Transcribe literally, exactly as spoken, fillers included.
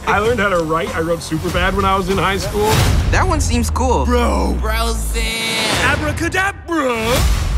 I learned how to write. I wrote super bad when I was in high school. That one seems cool. Bro. Bro, Sam. Abracadabra.